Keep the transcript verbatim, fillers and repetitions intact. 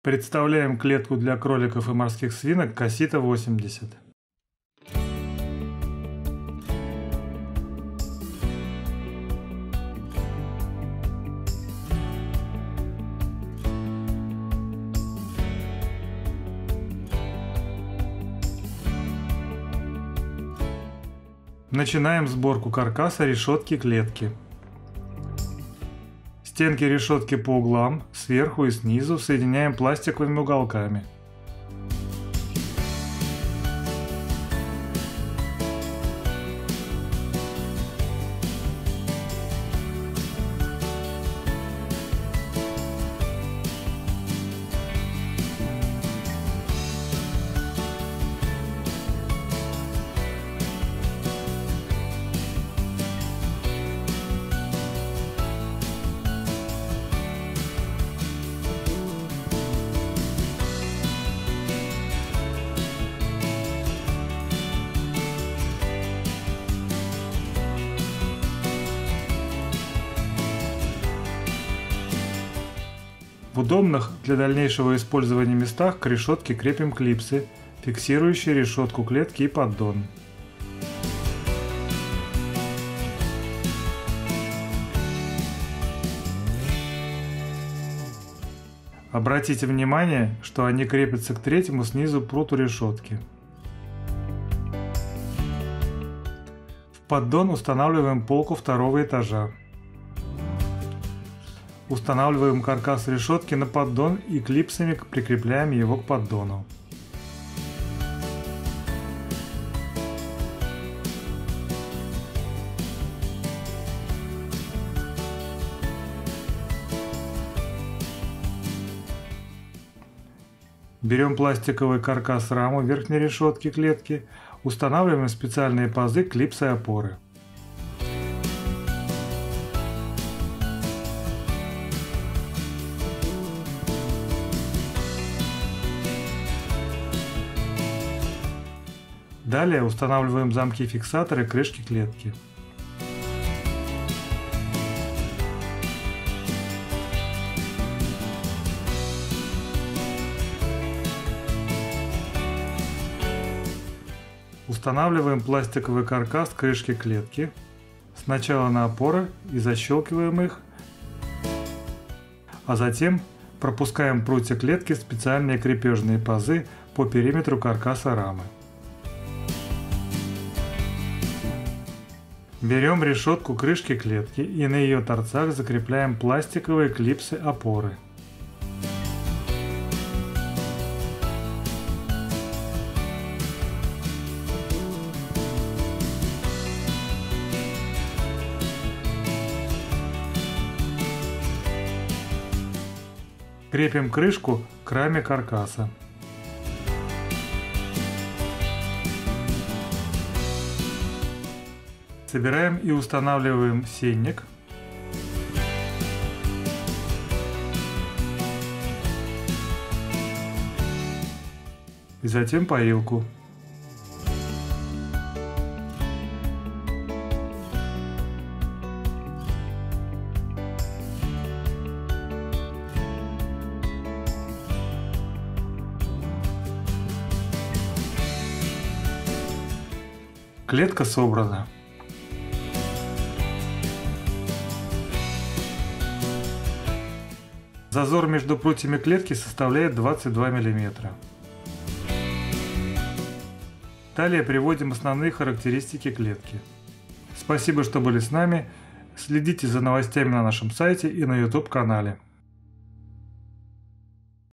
Представляем клетку для кроликов и морских свинок Касита восемьдесят. Начинаем сборку каркаса решетки клетки. Стенки решетки по углам, сверху и снизу соединяем пластиковыми уголками. В удобных для дальнейшего использования местах к решетке крепим клипсы, фиксирующие решетку клетки и поддон. Обратите внимание, что они крепятся к третьему снизу пруту решетки. В поддон устанавливаем полку второго этажа. Устанавливаем каркас решетки на поддон и клипсами прикрепляем его к поддону. Берем пластиковый каркас-раму верхней решетки клетки, устанавливаем специальные пазы клипсы и опоры. Далее устанавливаем замки-фиксаторы крышки клетки. Устанавливаем пластиковый каркас крышки клетки. Сначала на опоры и защелкиваем их, а затем пропускаем прутья клетки в специальные крепежные пазы по периметру каркаса рамы. Берем решетку крышки клетки и на ее торцах закрепляем пластиковые клипсы опоры. Крепим крышку к раме каркаса. Собираем и устанавливаем сенник. И затем поилку. Клетка собрана. Зазор между прутьями клетки составляет двадцать два миллиметра. Далее приводим основные характеристики клетки. Спасибо, что были с нами. Следите за новостями на нашем сайте и на YouTube канале.